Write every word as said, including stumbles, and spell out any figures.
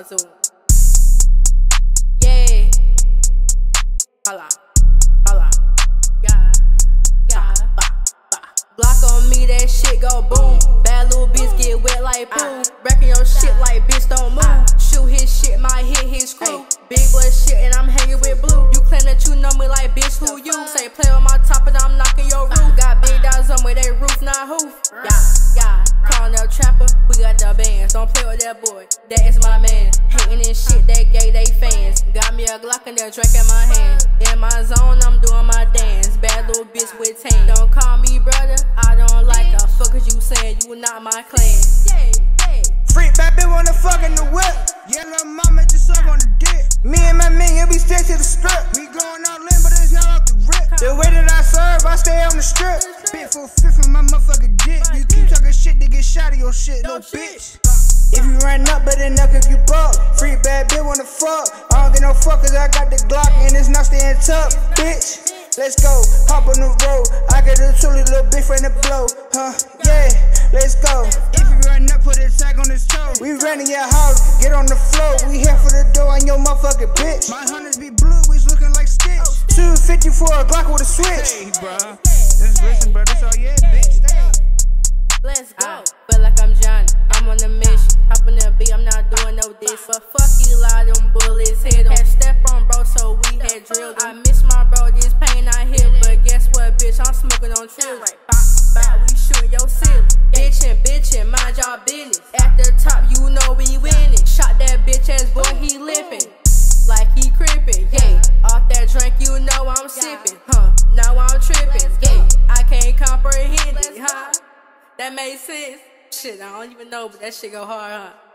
talk to him. Yeah. Hold on. Hold on. Yeah. Yeah. Bah, bah. Glock on me, that shit go boom. Bad little bitch get wet like poo. Wrecking your shit like bitch don't move. Shoot his shit, might hit his crew. Big boy shit and I'm hanging with blue. You claim that you know me like bitch, who you? Say play on my top and I'm knocking your roof. Got big dogs on me, they roof, not hoof. Yeah, yeah. Calling up Trapper, we got the bands. Don't play with that boy, that is my man. Hating this shit, they gay, they fans. Got me a Glock and that drink in my hand. In my zone, I'm doing my dance. Bad little bitch with tan. Don't call me brother, I don't like her. Fuck is you saying, you not my clan. Freak bad bitch wanna fuck in the whip. Yeah, little mama just suck on the dick. Me and my men, yeah, we stick to the strip. We going all in, but it's not off the rip. The way that I serve, I stay on the strip. Bit for a fifth of my motherfucking dick. You keep talking shit, they get shot of your shit, no bitch. If you run up, better knock if you buck. Freak bad bitch wanna fuck. I don't get no fuck cause I got the Glock and it's not staying tough, bitch. Let's go, hop on the road. I got a truly little bitch finna blow, huh? Yeah, let's go. If you run up, put a tag on his toe. We running your house, get on the floor. We here for the door on your motherfucking bitch. My hunters be blue, we's looking like Stitch. two fifty for a Glock with a switch. Hey, bruh, just listen, bro, that's all, yeah, bitch. Let's go. I feel like I'm Johnny, I'm on the mission. Hop on the beat, I'm not doing no diss. But fuck you, lie, them bullets hit em. Had step on bro, so we had drilled em. I miss my bro, this pain I hear. But guess what, bitch, I'm smoking on trills. Like, bop, bop, we shooting your ceiling. Bitchin', bitchin', mind y'all business. At the top, you know we winning. Shot that bitch ass boy, he lippin'. Like he crippin', yeah. Off that drink, you know I'm sippin'. Huh, now I'm trippin', yeah. I can't comprehend it, huh? That made sense? Shit, I don't even know, but that shit go hard, huh?